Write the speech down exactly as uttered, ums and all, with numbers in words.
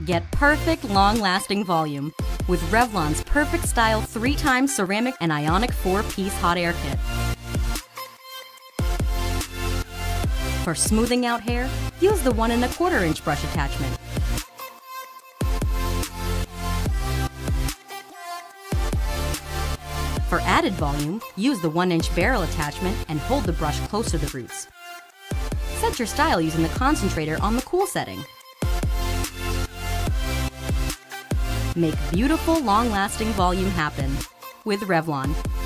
Get perfect, long-lasting volume with Revlon's Perfect Style three times Ceramic and Ionic four-piece Hot Air Kit. For smoothing out hair, use the one and a quarter inch brush attachment. For added volume, use the one inch barrel attachment and hold the brush close to the roots. Set your style using the concentrator on the cool setting. Make beautiful, long-lasting volume happen with Revlon.